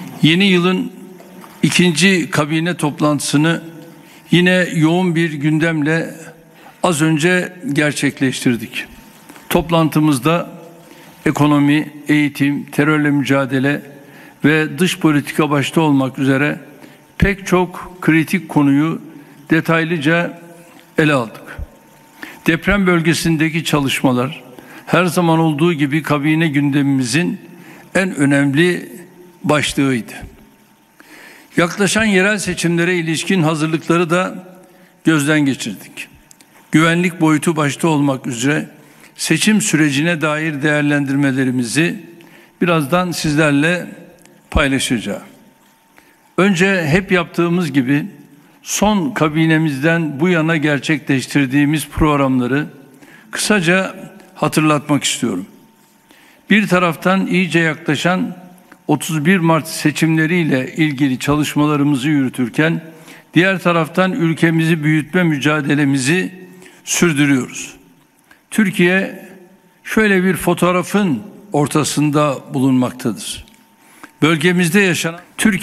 Yeni yılın ikinci kabine toplantısını yine yoğun bir gündemle az önce gerçekleştirdik. Toplantımızda ekonomi, eğitim, terörle mücadele ve dış politika başta olmak üzere pek çok kritik konuyu detaylıca ele aldık. Deprem bölgesindeki çalışmalar her zaman olduğu gibi kabine gündemimizin en önemli başlığıydı. Yaklaşan yerel seçimlere ilişkin hazırlıkları da gözden geçirdik. Güvenlik boyutu başta olmak üzere seçim sürecine dair değerlendirmelerimizi birazdan sizlerle paylaşacağım. Önce hep yaptığımız gibi son kabinemizden bu yana gerçekleştirdiğimiz programları kısaca hatırlatmak istiyorum. Bir taraftan iyice yaklaşan 31 Mart seçimleriyle ilgili çalışmalarımızı yürütürken diğer taraftan ülkemizi büyütme mücadelemizi sürdürüyoruz. Türkiye şöyle bir fotoğrafın ortasında bulunmaktadır. Bölgemizde yaşanan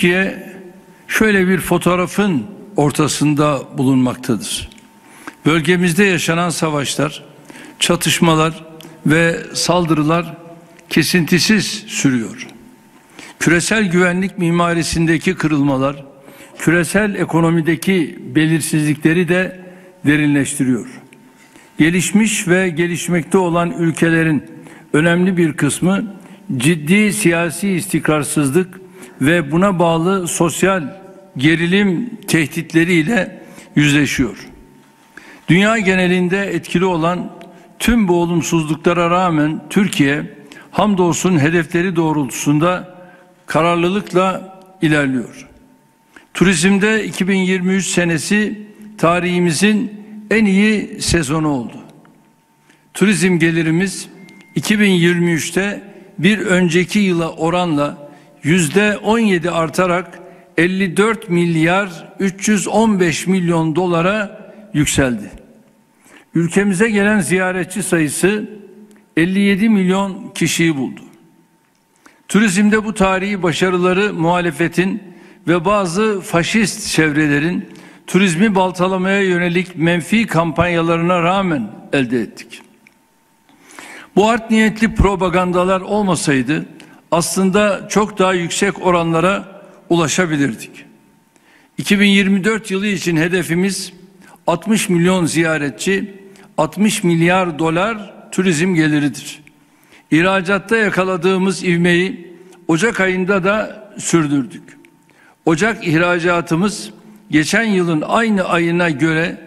Bölgemizde yaşanan savaşlar, çatışmalar ve saldırılar kesintisiz sürüyor. Küresel güvenlik mimarisindeki kırılmalar, küresel ekonomideki belirsizlikleri de derinleştiriyor. Gelişmiş ve gelişmekte olan ülkelerin önemli bir kısmı ciddi siyasi istikrarsızlık ve buna bağlı sosyal gerilim tehditleriyle yüzleşiyor. Dünya genelinde etkili olan tüm bu olumsuzluklara rağmen Türkiye hamdolsun hedefleri doğrultusunda kararlılıkla ilerliyor. Turizmde 2023 senesi tarihimizin en iyi sezonu oldu. Turizm gelirimiz 2023'te bir önceki yıla oranla %17 artarak 54 milyar 315 milyon dolara yükseldi. Ülkemize gelen ziyaretçi sayısı 57 milyon kişiyi buldu. Turizmde bu tarihi başarıları muhalefetin ve bazı faşist çevrelerin turizmi baltalamaya yönelik menfi kampanyalarına rağmen elde ettik. Bu art niyetli propagandalar olmasaydı aslında çok daha yüksek oranlara ulaşabilirdik. 2024 yılı için hedefimiz 60 milyon ziyaretçi, 60 milyar dolar turizm geliridir. İhracatta yakaladığımız ivmeyi Ocak ayında da sürdürdük. Ocak ihracatımız geçen yılın aynı ayına göre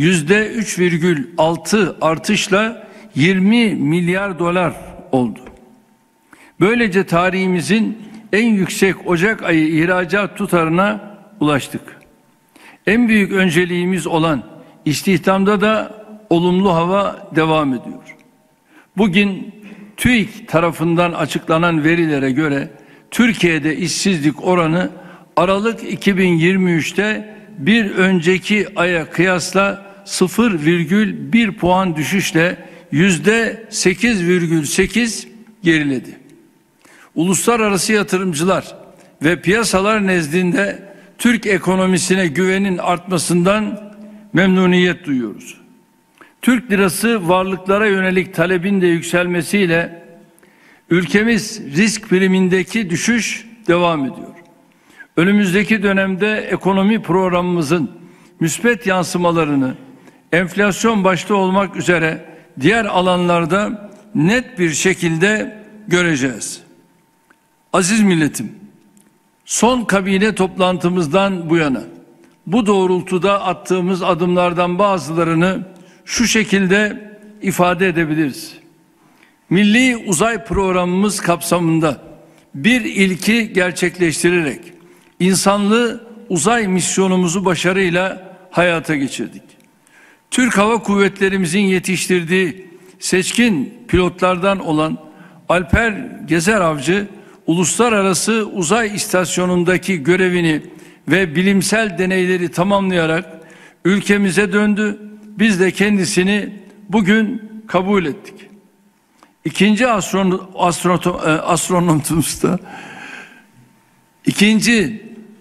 %3,6 artışla 20 milyar dolar oldu. Böylece tarihimizin en yüksek Ocak ayı ihracat tutarına ulaştık. En büyük önceliğimiz olan istihdamda da olumlu hava devam ediyor. Bugün TÜİK tarafından açıklanan verilere göre Türkiye'de işsizlik oranı Aralık 2023'te bir önceki aya kıyasla 0,1 puan düşüşle %8,8 geriledi. Uluslararası yatırımcılar ve piyasalar nezdinde Türk ekonomisine güvenin artmasından memnuniyet duyuyoruz. Türk lirası varlıklara yönelik talebin de yükselmesiyle ülkemiz risk primindeki düşüş devam ediyor. Önümüzdeki dönemde ekonomi programımızın müspet yansımalarını enflasyon başta olmak üzere diğer alanlarda net bir şekilde göreceğiz. Aziz milletim, son kabine toplantımızdan bu yana bu doğrultuda attığımız adımlardan bazılarını şu şekilde ifade edebiliriz. Milli Uzay Programımız kapsamında bir ilki gerçekleştirerek insanlı uzay misyonumuzu başarıyla hayata geçirdik. Türk Hava Kuvvetlerimizin yetiştirdiği seçkin pilotlardan olan Alper Gezer Avcı, Uluslararası Uzay İstasyonu'ndaki görevini ve bilimsel deneyleri tamamlayarak ülkemize döndü. Biz de kendisini bugün kabul ettik. İkinci astronotumuz da İkinci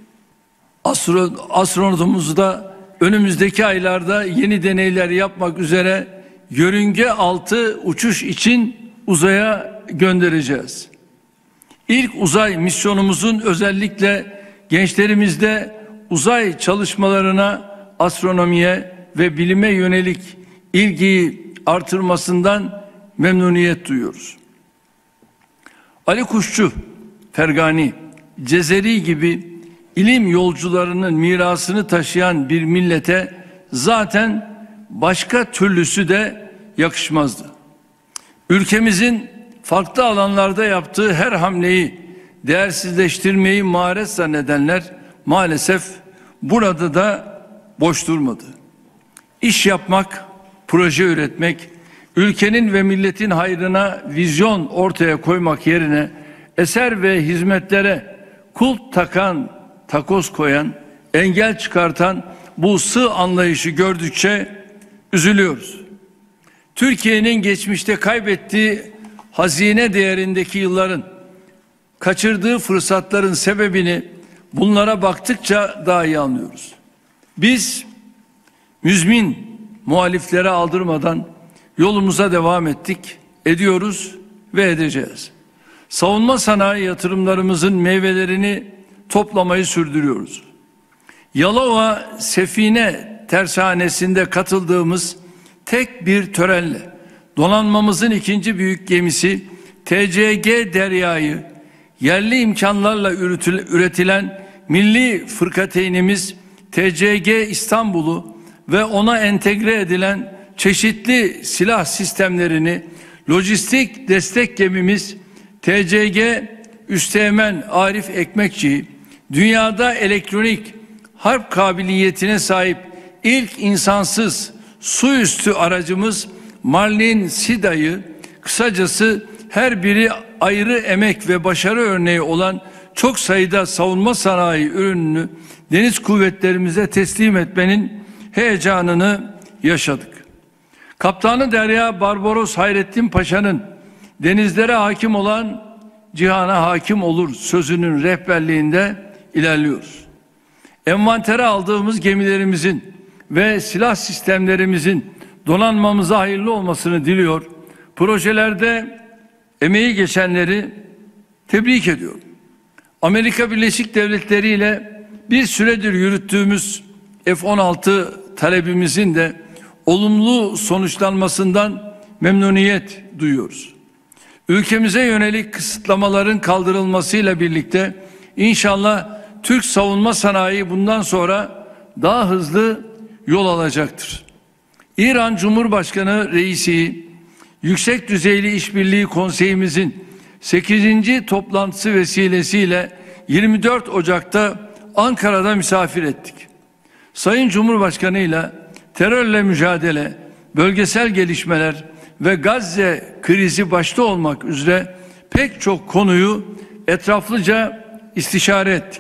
astronotumuzu da önümüzdeki aylarda yeni deneyler yapmak üzere yörünge altı uçuş için uzaya göndereceğiz. İlk uzay misyonumuzun özellikle gençlerimizde uzay çalışmalarına, astronomiye ve bilime yönelik ilgiyi artırmasından memnuniyet duyuyoruz. Ali Kuşçu, Fergani, Cezeri gibi ilim yolcularının mirasını taşıyan bir millete zaten başka türlüsü de yakışmazdı. Ülkemizin farklı alanlarda yaptığı her hamleyi değersizleştirmeyi maharet zannedenler maalesef burada da boş durmadı. İş yapmak, proje üretmek, ülkenin ve milletin hayrına vizyon ortaya koymak yerine eser ve hizmetlere kulp takan, takoz koyan, engel çıkartan bu sığ anlayışı gördükçe üzülüyoruz. Türkiye'nin geçmişte kaybettiği hazine değerindeki yılların, kaçırdığı fırsatların sebebini bunlara baktıkça daha iyi anlıyoruz. Biz müzmin muhaliflere aldırmadan yolumuza devam ettik, ediyoruz ve edeceğiz. Savunma sanayi yatırımlarımızın meyvelerini toplamayı sürdürüyoruz. Yalova Sefine Tersanesi'nde katıldığımız tek bir törenle donanmamızın ikinci büyük gemisi TCG Derya'yı yerli imkanlarla üretilen milli fırkateynimiz TCG İstanbul'u ve ona entegre edilen çeşitli silah sistemlerini lojistik destek gemimiz TCG Üsteğmen Arif Ekmekçi'yi dünyada elektronik harp kabiliyetine sahip ilk insansız su üstü aracımız Marlin Sida'yı, kısacası her biri ayrı emek ve başarı örneği olan çok sayıda savunma sanayi ürününü deniz kuvvetlerimize teslim etmenin heyecanını yaşadık. Kaptanı Derya Barbaros Hayrettin Paşa'nın denizlere hakim olan cihana hakim olur sözünün rehberliğinde ilerliyoruz. Envantere aldığımız gemilerimizin ve silah sistemlerimizin donanmamıza hayırlı olmasını diliyor. Projelerde emeği geçenleri tebrik ediyorum. Amerika Birleşik Devletleri ile bir süredir yürüttüğümüz F-16 talebimizin de olumlu sonuçlanmasından memnuniyet duyuyoruz. Ülkemize yönelik kısıtlamaların kaldırılmasıyla birlikte inşallah Türk savunma sanayi bundan sonra daha hızlı yol alacaktır. İran Cumhurbaşkanı Reisi, Yüksek Düzeyli İşbirliği Konseyimizin 8. toplantısı vesilesiyle 24 Ocak'ta Ankara'da misafir ettik. Sayın Cumhurbaşkanı ile terörle mücadele, bölgesel gelişmeler ve Gazze krizi başta olmak üzere pek çok konuyu etraflıca istişare ettik.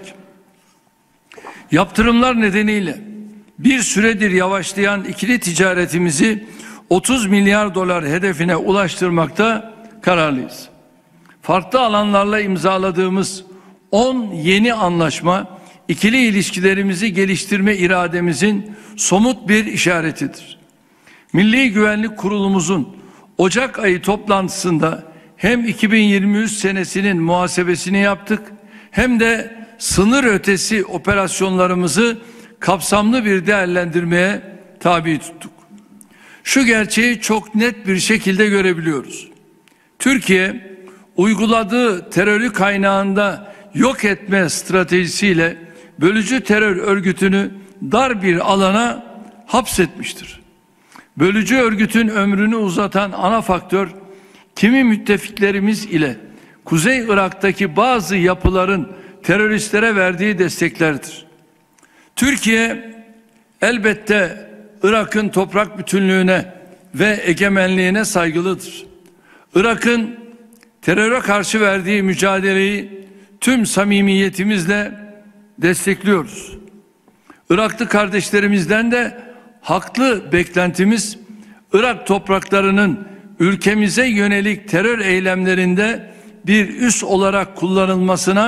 Yaptırımlar nedeniyle bir süredir yavaşlayan ikili ticaretimizi 30 milyar dolar hedefine ulaştırmakta kararlıyız. Farklı alanlarla imzaladığımız 10 yeni anlaşma ikili ilişkilerimizi geliştirme irademizin somut bir işaretidir. Milli Güvenlik Kurulumuzun Ocak ayı toplantısında hem 2023 senesinin muhasebesini yaptık hem de sınır ötesi operasyonlarımızı kapsamlı bir değerlendirmeye tabi tuttuk. Şu gerçeği çok net bir şekilde görebiliyoruz. Türkiye uyguladığı terörü kaynağında yok etme stratejisiyle bölücü terör örgütünü dar bir alana hapsetmiştir. Bölücü örgütün ömrünü uzatan ana faktör kimi müttefiklerimiz ile Kuzey Irak'taki bazı yapıların teröristlere verdiği desteklerdir. Türkiye elbette Irak'ın toprak bütünlüğüne ve egemenliğine saygılıdır. Irak'ın teröre karşı verdiği mücadeleyi tüm samimiyetimizle destekliyoruz. Iraklı kardeşlerimizden de haklı beklentimiz Irak topraklarının ülkemize yönelik terör eylemlerinde bir üs olarak kullanılmasına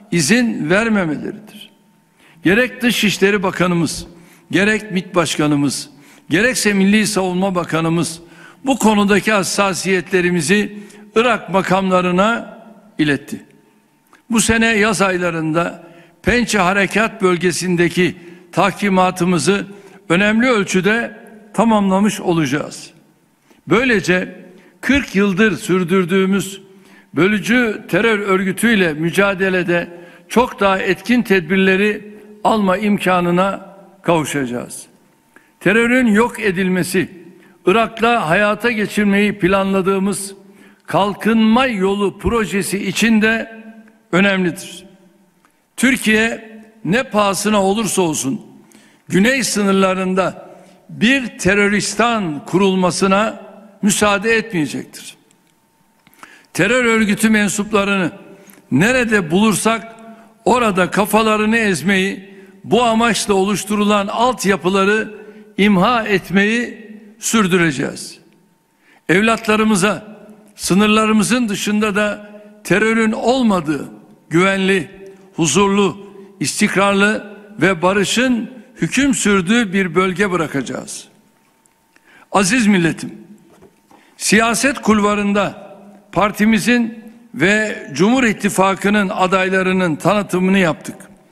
izin vermemeleridir. Gerek Dışişleri Bakanımız, gerek MİT Başkanımız, gerekse Milli Savunma Bakanımız bu konudaki hassasiyetlerimizi Irak makamlarına iletti. Bu sene yaz aylarında Pençe Harekat Bölgesi'ndeki tahkimatımızı önemli ölçüde tamamlamış olacağız. Böylece 40 yıldır sürdürdüğümüz bölücü terör örgütüyle mücadelede çok daha etkin tedbirleri alma imkanına kavuşacağız. Terörün yok edilmesi, Irak'la hayata geçirmeyi planladığımız kalkınma yolu projesi için de önemlidir. Türkiye ne pahasına olursa olsun güney sınırlarında bir teröristan kurulmasına müsaade etmeyecektir. Terör örgütü mensuplarını nerede bulursak orada kafalarını ezmeyi, bu amaçla oluşturulan altyapıları imha etmeyi sürdüreceğiz. Evlatlarımıza sınırlarımızın dışında da terörün olmadığı güvenli, huzurlu, istikrarlı ve barışın hüküm sürdüğü bir bölge bırakacağız. Aziz milletim, siyaset kulvarında partimizin ve Cumhur İttifakı'nın adaylarının tanıtımını yaptık.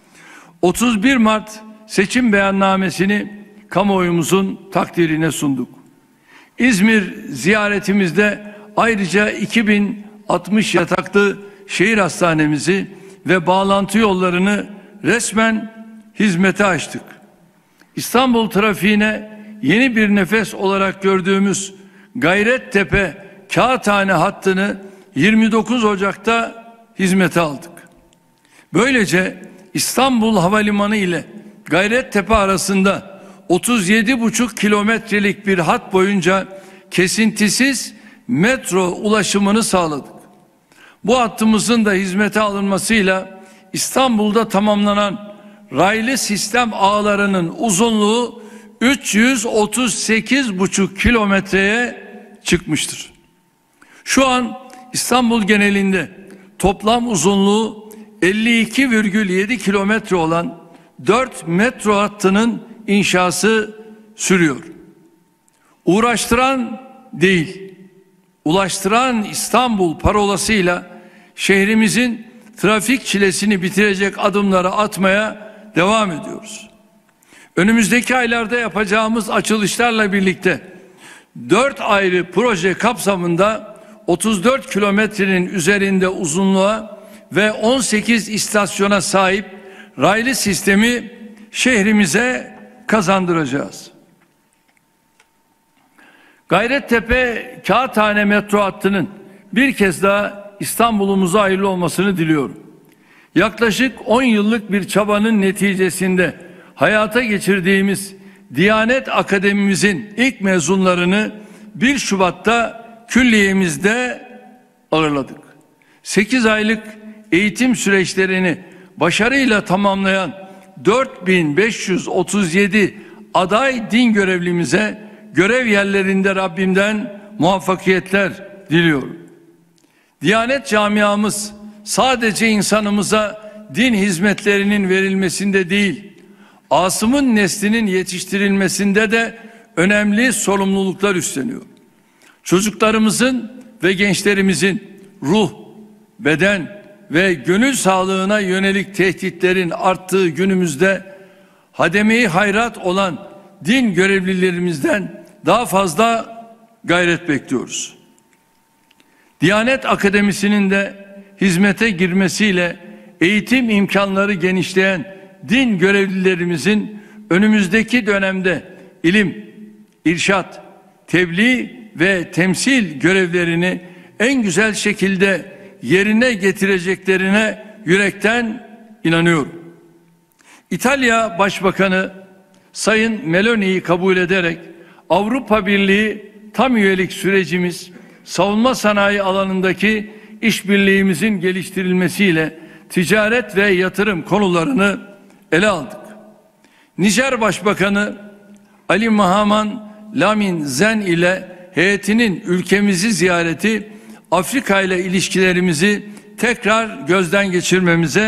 31 Mart seçim beyannamesini kamuoyumuzun takdirine sunduk. İzmir ziyaretimizde ayrıca 2060 yataklı şehir hastanemizi ve bağlantı yollarını resmen hizmete açtık. İstanbul trafiğine yeni bir nefes olarak gördüğümüz Gayrettepe Kağıthane hattını 29 Ocak'ta hizmete aldık. Böylece İstanbul Havalimanı ile Gayrettepe arasında 37,5 kilometrelik bir hat boyunca kesintisiz metro ulaşımını sağladık. Bu hattımızın da hizmete alınmasıyla İstanbul'da tamamlanan raylı sistem ağlarının uzunluğu 338,5 kilometreye çıkmıştır. Şu an İstanbul genelinde toplam uzunluğu 52,7 kilometre olan 4 metro hattının inşası sürüyor. Uğraştıran değil, ulaştıran İstanbul parolasıyla şehrimizin trafik çilesini bitirecek adımları atmaya devam ediyoruz. Önümüzdeki aylarda yapacağımız açılışlarla birlikte 4 ayrı proje kapsamında 34 kilometrenin üzerinde uzunluğa ve 18 istasyona sahip raylı sistemi şehrimize kazandıracağız. Gayrettepe Kağıthane metro hattının bir kez daha İstanbul'umuza hayırlı olmasını diliyorum. Yaklaşık 10 yıllık bir çabanın neticesinde hayata geçirdiğimiz Diyanet Akademimizin ilk mezunlarını 1 Şubat'ta külliyemizde ağırladık. 8 aylık eğitim süreçlerini başarıyla tamamlayan 4537 aday din görevlimize görev yerlerinde Rabbimden muvaffakiyetler diliyorum. Diyanet camiamız sadece insanımıza din hizmetlerinin verilmesinde değil, Asım'ın neslinin yetiştirilmesinde de önemli sorumluluklar üstleniyor. Çocuklarımızın ve gençlerimizin ruh, beden ve gönül sağlığına yönelik tehditlerin arttığı günümüzde hademe-i hayrat olan din görevlilerimizden daha fazla gayret bekliyoruz. Diyanet Akademisi'nin de hizmete girmesiyle eğitim imkanları genişleyen din görevlilerimizin önümüzdeki dönemde ilim, irşat, tebliğ ve temsil görevlerini en güzel şekilde yerine getireceklerine yürekten inanıyorum. İtalya Başbakanı Sayın Meloni'yi kabul ederek Avrupa Birliği tam üyelik sürecimiz, savunma sanayi alanındaki işbirliğimizin geliştirilmesiyle ticaret ve yatırım konularını ele aldık. Nijer Başbakanı Ali Mahaman Lamin Zen ile heyetinin ülkemizi ziyareti Afrika ile ilişkilerimizi tekrar gözden geçirmemize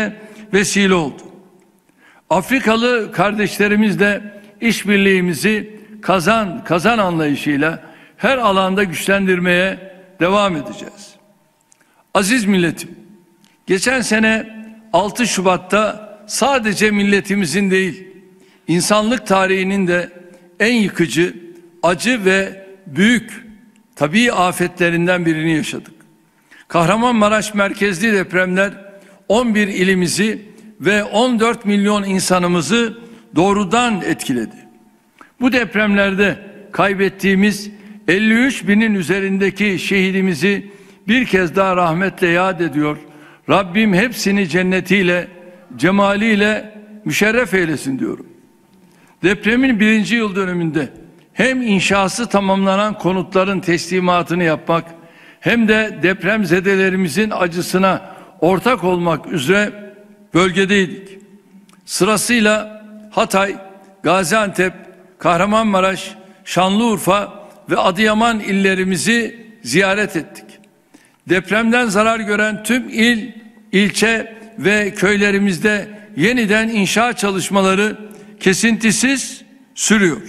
vesile oldu. Afrikalı kardeşlerimizle işbirliğimizi kazan kazan anlayışıyla her alanda güçlendirmeye devam edeceğiz. Aziz milletim, geçen sene 6 Şubat'ta sadece milletimizin değil, insanlık tarihinin de en yıkıcı, acı ve büyük tabii afetlerinden birini yaşadık. Kahramanmaraş merkezli depremler 11 ilimizi ve 14 milyon insanımızı doğrudan etkiledi. Bu depremlerde kaybettiğimiz 53 binin üzerindeki şehidimizi bir kez daha rahmetle yad ediyor. Rabbim hepsini cennetiyle, cemaliyle müşerref eylesin diyorum. Depremin 1. yıl dönümünde hem inşası tamamlanan konutların teslimatını yapmak hem de depremzedelerimizin acısına ortak olmak üzere bölgedeydik. Sırasıyla Hatay, Gaziantep, Kahramanmaraş, Şanlıurfa ve Adıyaman illerimizi ziyaret ettik. Depremden zarar gören tüm il, ilçe ve köylerimizde yeniden inşa çalışmaları kesintisiz sürüyor.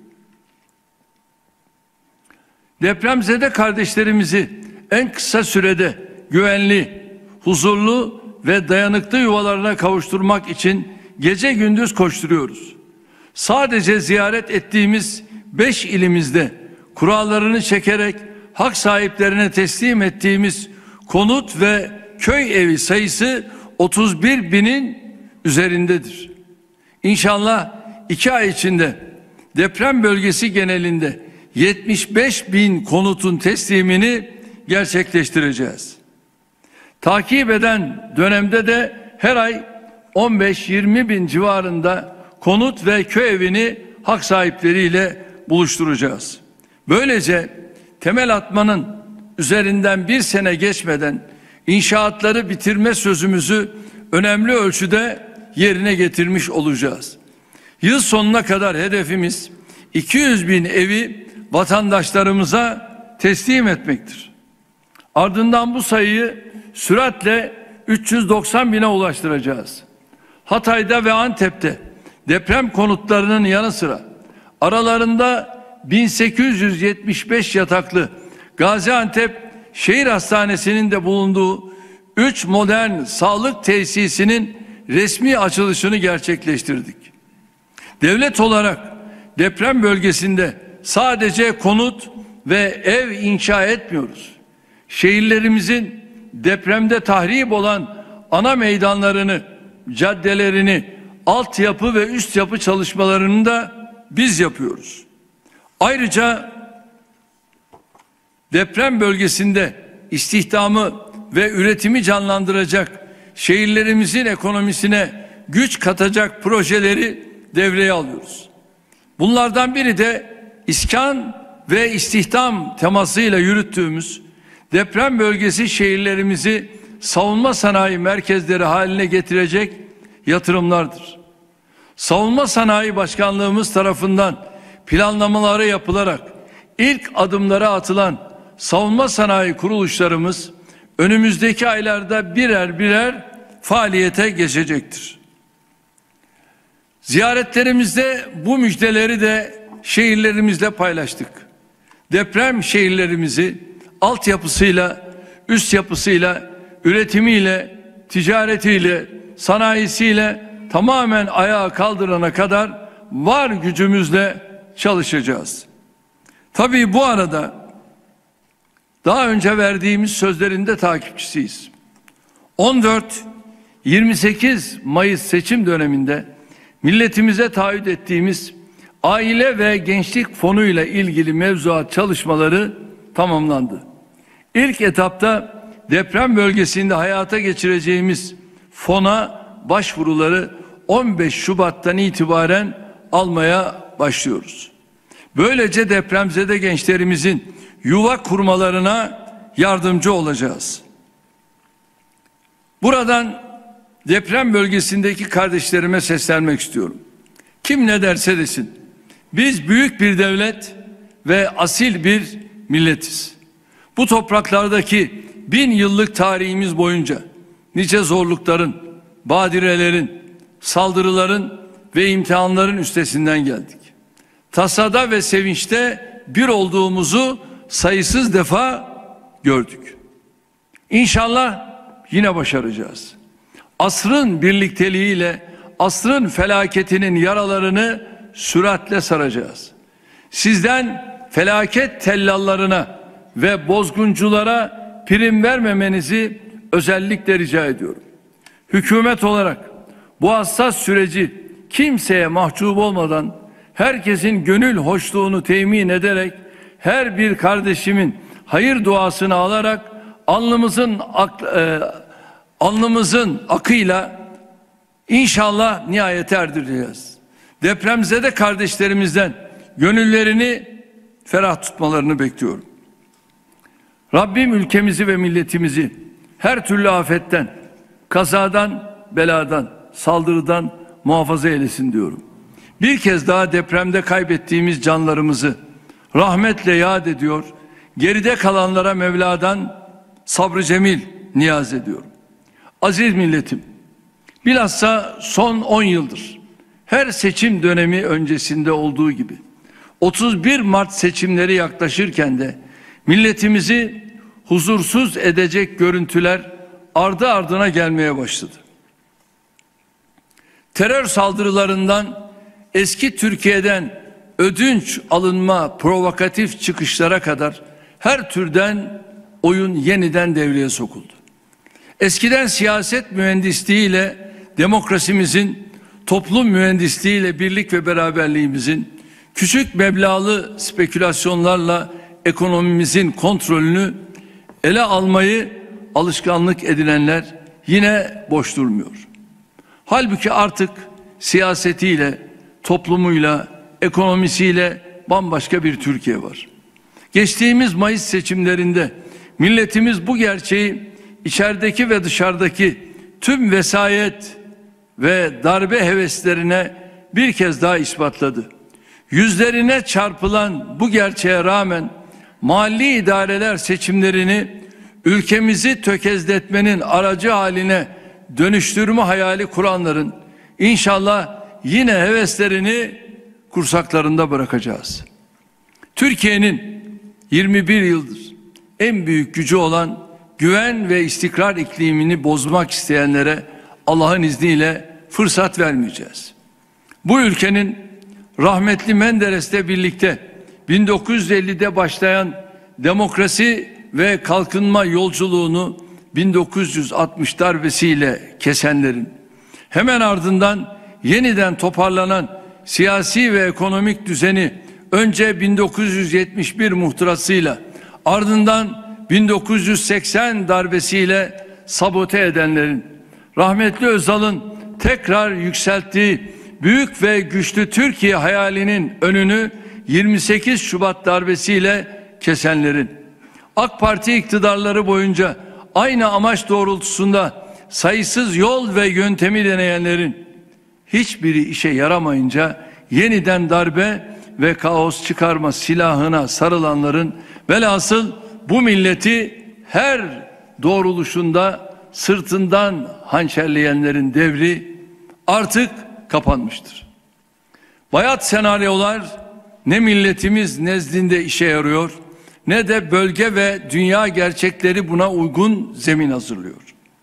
Depremzede kardeşlerimizi en kısa sürede güvenli, huzurlu ve dayanıklı yuvalarına kavuşturmak için gece gündüz koşturuyoruz. Sadece ziyaret ettiğimiz 5 ilimizde kurallarını çekerek hak sahiplerine teslim ettiğimiz konut ve köy evi sayısı 31 binin üzerindedir. İnşallah 2 ay içinde deprem bölgesi genelinde 75 bin konutun teslimini gerçekleştireceğiz. Takip eden dönemde de her ay 15-20 bin civarında konut ve köy evini hak sahipleriyle buluşturacağız. Böylece temel atmanın üzerinden bir sene geçmeden inşaatları bitirme sözümüzü önemli ölçüde yerine getirmiş olacağız. Yıl sonuna kadar hedefimiz 200 bin evi vatandaşlarımıza teslim etmektir. Ardından bu sayıyı süratle 390 bine ulaştıracağız. Hatay'da ve Antep'te deprem konutlarının yanı sıra aralarında 1875 yataklı Gaziantep Şehir Hastanesi'nin de bulunduğu 3 modern sağlık tesisinin resmi açılışını gerçekleştirdik. Devlet olarak deprem bölgesinde sadece konut ve ev inşa etmiyoruz. Şehirlerimizin depremde tahrip olan ana meydanlarını, caddelerini, altyapı ve üst yapı çalışmalarını da biz yapıyoruz. Ayrıca deprem bölgesinde istihdamı ve üretimi canlandıracak, şehirlerimizin ekonomisine güç katacak projeleri devreye alıyoruz. Bunlardan biri de iskan ve istihdam temasıyla yürüttüğümüz deprem bölgesi şehirlerimizi savunma sanayi merkezleri haline getirecek yatırımlardır. Savunma Sanayi Başkanlığımız tarafından planlamaları yapılarak ilk adımları atılan savunma sanayi kuruluşlarımız önümüzdeki aylarda birer birer faaliyete geçecektir. Ziyaretlerimizde bu müjdeleri de şehirlerimizle paylaştık. Deprem şehirlerimizi altyapısıyla, üst yapısıyla, üretimiyle, ticaretiyle, sanayisiyle tamamen ayağa kaldırana kadar var gücümüzle çalışacağız. Tabii bu arada daha önce verdiğimiz sözlerin de takipçisiyiz. 14-28 Mayıs seçim döneminde milletimize taahhüt ettiğimiz aile ve gençlik fonuyla ilgili mevzuat çalışmaları tamamlandı. İlk etapta deprem bölgesinde hayata geçireceğimiz fona başvuruları 15 Şubat'tan itibaren almaya başlıyoruz. Böylece depremzede gençlerimizin yuva kurmalarına yardımcı olacağız. Buradan deprem bölgesindeki kardeşlerime seslenmek istiyorum. Kim ne derse desin, biz büyük bir devlet ve asil bir milletiz. Bu topraklardaki 1000 yıllık tarihimiz boyunca nice zorlukların, badirelerin, saldırıların ve imtihanların üstesinden geldik. Tasada ve sevinçte bir olduğumuzu sayısız defa gördük. İnşallah yine başaracağız. Asrın birlikteliğiyle asrın felaketinin yaralarını süratle saracağız. Sizden felaket tellallarına ve bozgunculara prim vermemenizi özellikle rica ediyorum. Hükümet olarak bu hassas süreci kimseye mahcup olmadan, herkesin gönül hoşluğunu temin ederek, her bir kardeşimin hayır duasını alarak alnımızın akıyla inşallah nihayete erdireceğiz. Depremzede kardeşlerimizden gönüllerini ferah tutmalarını bekliyorum. Rabbim ülkemizi ve milletimizi her türlü afetten, kazadan, beladan, saldırıdan muhafaza eylesin diyorum. Bir kez daha depremde kaybettiğimiz canlarımızı rahmetle yad ediyor, geride kalanlara Mevla'dan sabrı cemil niyaz ediyorum. Aziz milletim, bilhassa son 10 yıldır her seçim dönemi öncesinde olduğu gibi 31 Mart seçimleri yaklaşırken de milletimizi huzursuz edecek görüntüler ardı ardına gelmeye başladı. Terör saldırılarından eski Türkiye'den ödünç alınma provokatif çıkışlara kadar her türden oyun yeniden devreye sokuldu. Eskiden siyaset mühendisliğiyle demokrasimizin, toplum mühendisliğiyle birlik ve beraberliğimizin, küçük meblağlı spekülasyonlarla ekonomimizin kontrolünü ele almayı alışkanlık edinenler yine boş durmuyor. Halbuki artık siyasetiyle, toplumuyla, ekonomisiyle bambaşka bir Türkiye var. Geçtiğimiz Mayıs seçimlerinde milletimiz bu gerçeği içerideki ve dışarıdaki tüm vesayet ve darbe heveslerine bir kez daha ispatladı. Yüzlerine çarpılan bu gerçeğe rağmen mahalli idareler seçimlerini ülkemizi tökezletmenin aracı haline dönüştürme hayali kuranların inşallah yine heveslerini kursaklarında bırakacağız. Türkiye'nin 21 yıldır en büyük gücü olan güven ve istikrar iklimini bozmak isteyenlere Allah'ın izniyle fırsat vermeyeceğiz. Bu ülkenin rahmetli Menderes'le birlikte 1950'de başlayan demokrasi ve kalkınma yolculuğunu 1960 darbesiyle kesenlerin, hemen ardından yeniden toparlanan siyasi ve ekonomik düzeni önce 1971 muhtırasıyla, ardından 1980 darbesiyle sabote edenlerin, rahmetli Özal'ın tekrar yükselttiği büyük ve güçlü Türkiye hayalinin önünü 28 Şubat darbesiyle kesenlerin, AK Parti iktidarları boyunca aynı amaç doğrultusunda sayısız yol ve yöntemi deneyenlerin, hiçbiri işe yaramayınca yeniden darbe ve kaos çıkarma silahına sarılanların, velhasıl bu milleti her doğruluşunda sırtından hançerleyenlerin devri artık kapanmıştır. Bayat senaryolar ne milletimiz nezdinde işe yarıyor, ne de bölge ve dünya gerçekleri buna uygun zemin hazırlıyor.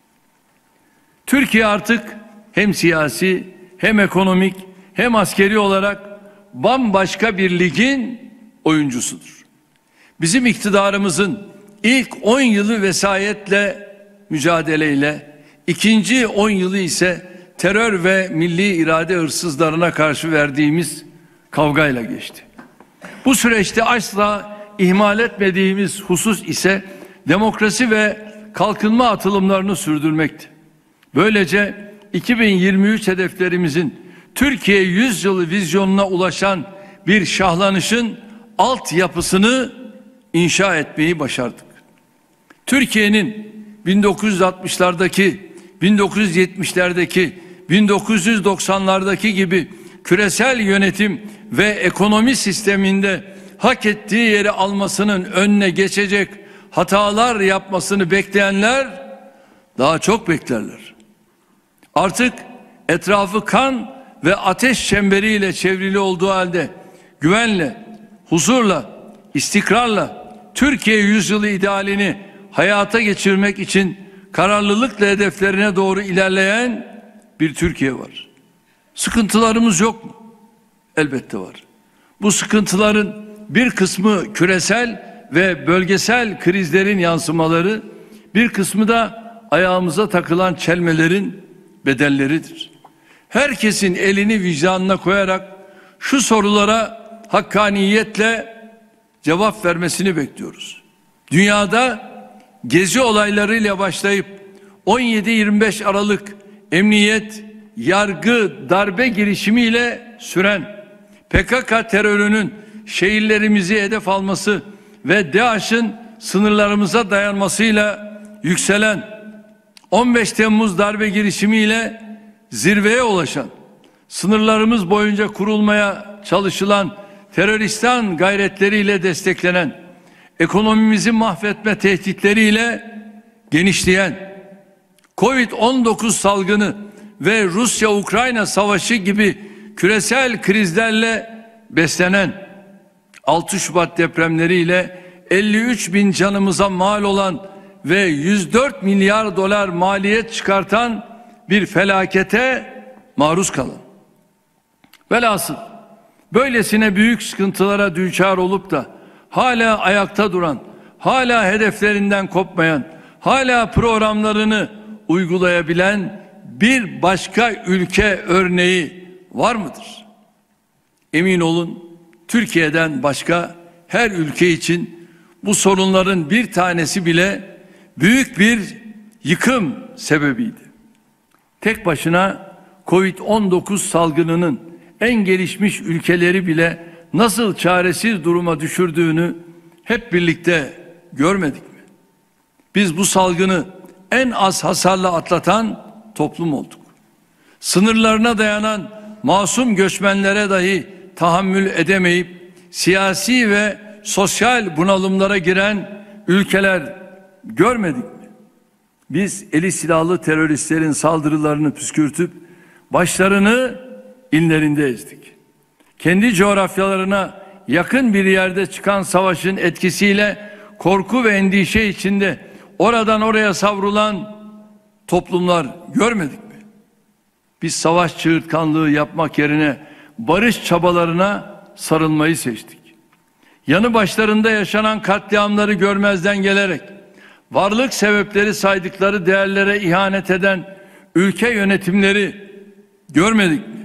Türkiye artık hem siyasi, hem ekonomik, hem askeri olarak bambaşka bir ligin oyuncusudur. Bizim iktidarımızın ilk 10 yılı vesayetle, mücadeleyle, ikinci 10 yılı ise terör ve milli irade hırsızlarına karşı verdiğimiz kavgayla geçti. Bu süreçte asla ihmal etmediğimiz husus ise demokrasi ve kalkınma atılımlarını sürdürmekti. Böylece 2023 hedeflerimizin Türkiye 100 yılı vizyonuna ulaşan bir şahlanışın altyapısını inşa etmeyi başardık. Türkiye'nin 1960'lardaki, 1970'lerdeki, 1990'lardaki gibi küresel yönetim ve ekonomi sisteminde hak ettiği yeri almasının önüne geçecek hatalar yapmasını bekleyenler daha çok beklerler. Artık etrafı kan ve ateş çemberiyle çevrili olduğu halde güvenle, huzurla, istikrarla Türkiye yüzyılı idealini hayata geçirmek için kararlılıkla hedeflerine doğru ilerleyen bir Türkiye var. Sıkıntılarımız yok mu? Elbette var. Bu sıkıntıların bir kısmı küresel ve bölgesel krizlerin yansımaları, bir kısmı da ayağımıza takılan çelmelerin bedelleridir. Herkesin elini vicdanına koyarak şu sorulara hakkaniyetle cevap vermesini bekliyoruz. Dünyada gezi olaylarıyla başlayıp 17-25 Aralık emniyet, yargı, darbe girişimiyle süren PKK terörünün şehirlerimizi hedef alması ve DAEŞ'in sınırlarımıza dayanmasıyla yükselen 15 Temmuz darbe girişimiyle zirveye ulaşan, sınırlarımız boyunca kurulmaya çalışılan teröristan gayretleriyle desteklenen, ekonomimizi mahvetme tehditleriyle genişleyen, Covid-19 salgını ve Rusya-Ukrayna savaşı gibi küresel krizlerle beslenen, 6 Şubat depremleriyle 53 bin canımıza mal olan ve 104 milyar dolar maliyet çıkartan bir felakete maruz kalan. Velhasıl böylesine büyük sıkıntılara düçar olup da hala ayakta duran, hala hedeflerinden kopmayan, hala programlarını uygulayabilen bir başka ülke örneği var mıdır? Emin olun, Türkiye'den başka her ülke için bu sorunların bir tanesi bile büyük bir yıkım sebebiydi. Tek başına Covid-19 salgınının en gelişmiş ülkeleri bile nasıl çaresiz duruma düşürdüğünü hep birlikte görmedik mi? Biz bu salgını en az hasarla atlatan toplum olduk. Sınırlarına dayanan masum göçmenlere dahi tahammül edemeyip siyasi ve sosyal bunalımlara giren ülkeler görmedik mi? Biz eli silahlı teröristlerin saldırılarını püskürtüp başlarını inlerinde ezdik. Kendi coğrafyalarına yakın bir yerde çıkan savaşın etkisiyle korku ve endişe içinde oradan oraya savrulan toplumlar görmedik mi? Biz savaş çığırtkanlığı yapmak yerine barış çabalarına sarılmayı seçtik. Yanı başlarında yaşanan katliamları görmezden gelerek varlık sebepleri saydıkları değerlere ihanet eden ülke yönetimleri görmedik mi?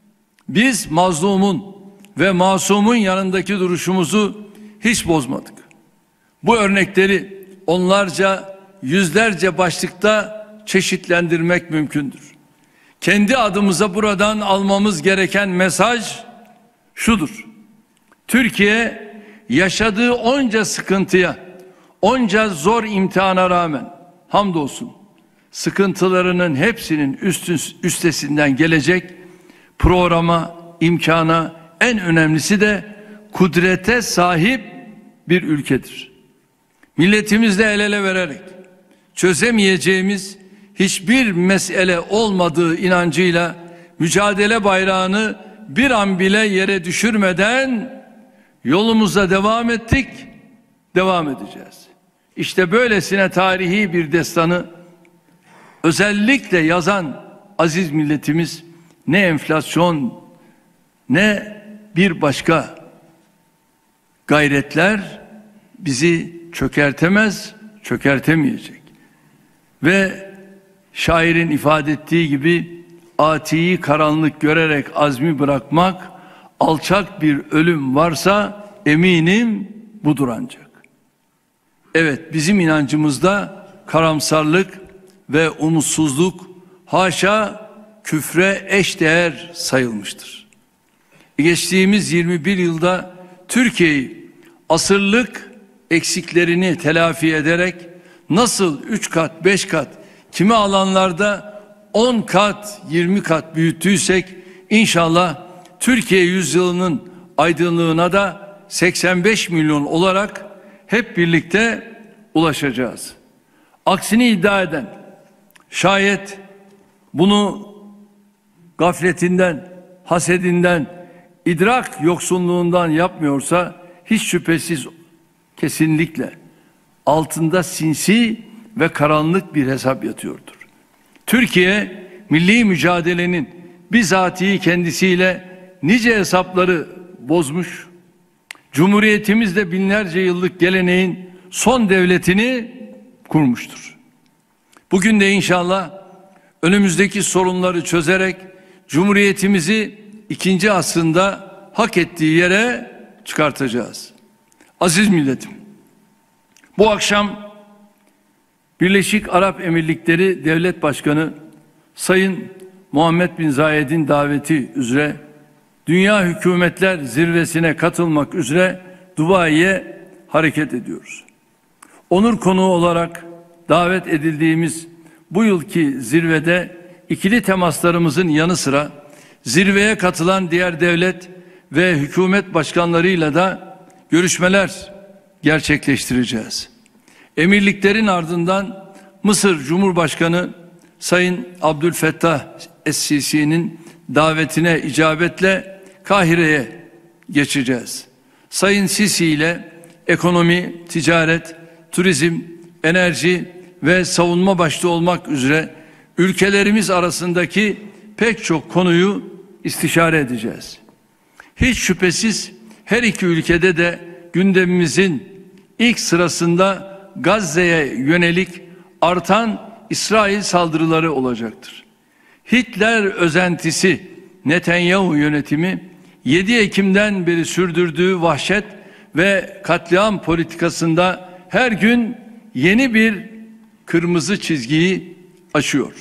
Biz mazlumun ve masumun yanındaki duruşumuzu hiç bozmadık. Bu örnekleri onlarca, yüzlerce başlıkta çeşitlendirmek mümkündür. Kendi adımıza buradan almamız gereken mesaj şudur: Türkiye yaşadığı onca sıkıntıya, onca zor imtihana rağmen hamdolsun sıkıntılarının hepsinin üstesinden gelecek programa, imkana, en önemlisi de kudrete sahip bir ülkedir. Milletimizle el ele vererek çözemeyeceğimiz hiçbir mesele olmadığı inancıyla mücadele bayrağını bir an bile yere düşürmeden yolumuza devam ettik, devam edeceğiz. İşte böylesine tarihi bir destanı özellikle yazan aziz milletimiz ne enflasyon ne bir başka gayretler bizi çökertemez, çökertemeyecek. Ve şairin ifade ettiği gibi atiyi karanlık görerek azmi bırakmak, alçak bir ölüm varsa eminim budur ancak. Evet, bizim inancımızda karamsarlık ve umutsuzluk haşa küfre eşdeğer sayılmıştır. Geçtiğimiz 21 yılda Türkiye'yi asırlık eksiklerini telafi ederek nasıl 3 kat, 5 kat, kimi alanlarda 10 kat, 20 kat büyüttüysek inşallah Türkiye yüzyılının aydınlığına da 85 milyon olarak hep birlikte ulaşacağız. Aksini iddia eden, şayet bunu gafletinden, hasedinden, idrak yoksunluğundan yapmıyorsa hiç şüphesiz kesinlikle altında sinsi ve karanlık bir hesap yatıyordur. Türkiye milli mücadelenin bizatihi kendisiyle nice hesapları bozmuş, Cumhuriyetimizde binlerce yıllık geleneğin son devletini kurmuştur. Bugün de inşallah önümüzdeki sorunları çözerek Cumhuriyetimizi ikinci asrında hak ettiği yere çıkartacağız. Aziz milletim, bu akşam Birleşik Arap Emirlikleri Devlet Başkanı Sayın Muhammed bin Zayed'in daveti üzere Dünya Hükümetler Zirvesi'ne katılmak üzere Dubai'ye hareket ediyoruz. Onur konuğu olarak davet edildiğimiz bu yılki zirvede ikili temaslarımızın yanı sıra zirveye katılan diğer devlet ve hükümet başkanlarıyla da görüşmeler gerçekleştireceğiz. Emirliklerin ardından Mısır Cumhurbaşkanı Sayın Abdülfettah Es-Sisi'nin davetine icabetle Kahire'ye geçeceğiz. Sayın Sisi ile ekonomi, ticaret, turizm, enerji ve savunma başta olmak üzere ülkelerimiz arasındaki pek çok konuyu istişare edeceğiz. Hiç şüphesiz her iki ülkede de gündemimizin ilk sırasında Gazze'ye yönelik artan İsrail saldırıları olacaktır. Hitler özentisi Netanyahu yönetimi 7 Ekim'den beri sürdürdüğü vahşet ve katliam politikasında her gün yeni bir kırmızı çizgiyi aşıyor.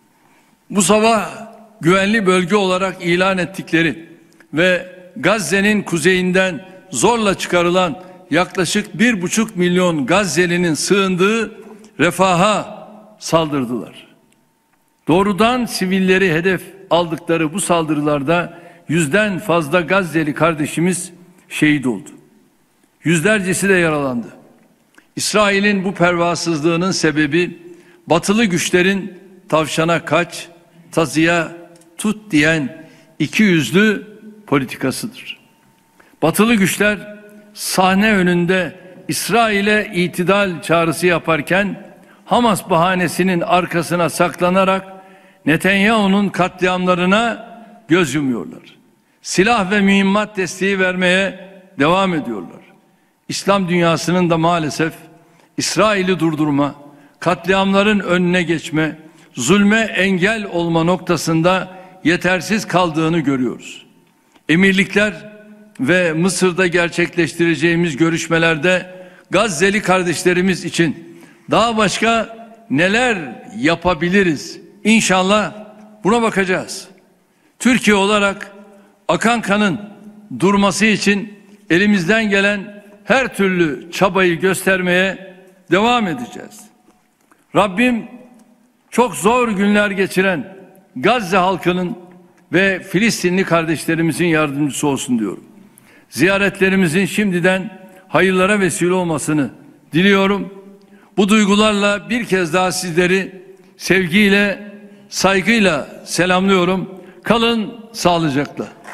Bu sabah güvenli bölge olarak ilan ettikleri ve Gazze'nin kuzeyinden zorla çıkarılan yaklaşık 1,5 milyon Gazze'linin sığındığı Refah'a saldırdılar. Doğrudan sivilleri hedef aldıkları bu saldırılarda 100'den fazla Gazze'li kardeşimiz şehit oldu. Yüzlercesi de yaralandı. İsrail'in bu pervasızlığının sebebi batılı güçlerin tavşana kaç, tazıya tut diyen ikiyüzlü politikasıdır. Batılı güçler sahne önünde İsrail'e itidal çağrısı yaparken Hamas bahanesinin arkasına saklanarak Netanyahu'nun katliamlarına göz yumuyorlar. Silah ve mühimmat desteği vermeye devam ediyorlar. İslam dünyasının da maalesef İsrail'i durdurma, katliamların önüne geçme, zulme engel olma noktasında yetersiz kaldığını görüyoruz. Emirlikler ve Mısır'da gerçekleştireceğimiz görüşmelerde Gazze'li kardeşlerimiz için daha başka neler yapabiliriz? İnşallah buna bakacağız. Türkiye olarak akan kanın durması için elimizden gelen her türlü çabayı göstermeye devam edeceğiz. Rabbim çok zor günler geçiren Gazze halkının ve Filistinli kardeşlerimizin yardımcısı olsun diyorum. Ziyaretlerimizin şimdiden hayırlara vesile olmasını diliyorum. Bu duygularla bir kez daha sizleri sevgiyle, saygıyla selamlıyorum. Kalın sağlıcakla.